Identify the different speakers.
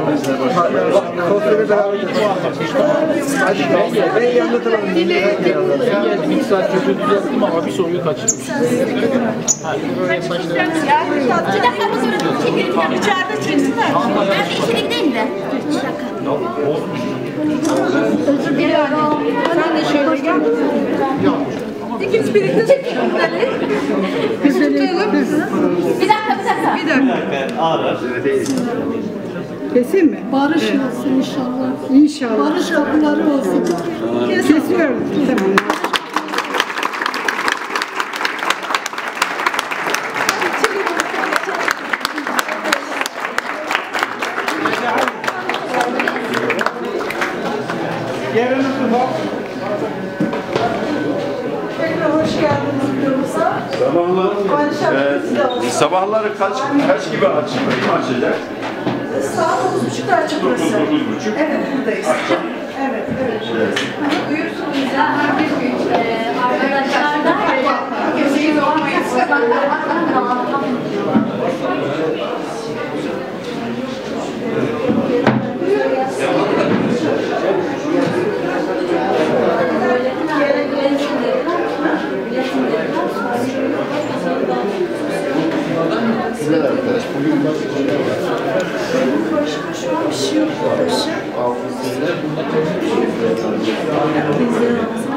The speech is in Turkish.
Speaker 1: Sosyete beraber gidelim. Hadi ben yanında duralım. Ben geldim. 2 saat kötü düzelttim ama bir soruyu kaçırdım.
Speaker 2: Bir dakika bu soruyu çekelim. İçeride çeksinler. Ben bir içeri gideyim de. Bir dakika. Özür diliyorum. Sen de şöyle gel. İkiniz birlikte çekin. Biz bir dakika.
Speaker 3: Keseyim mi?
Speaker 4: Barış olsun inşallah.
Speaker 3: İnşallah.
Speaker 4: Barış kapıları olsun.
Speaker 3: Kesiyorum. Tamam.
Speaker 4: Tekrar hoş geldiniz videomuza.
Speaker 5: Sabahları kaç gibi açacak?
Speaker 4: Saat 9.30'da açık burası.
Speaker 5: 9.30.
Speaker 4: Evet, buradayız. Evet. Buyursunuz.
Speaker 2: Arkadaşlar da
Speaker 4: Kimseyi zorlamayız.
Speaker 5: Güzel arkadaş. Bugün bak.
Speaker 4: Başka şu an bir şey yok.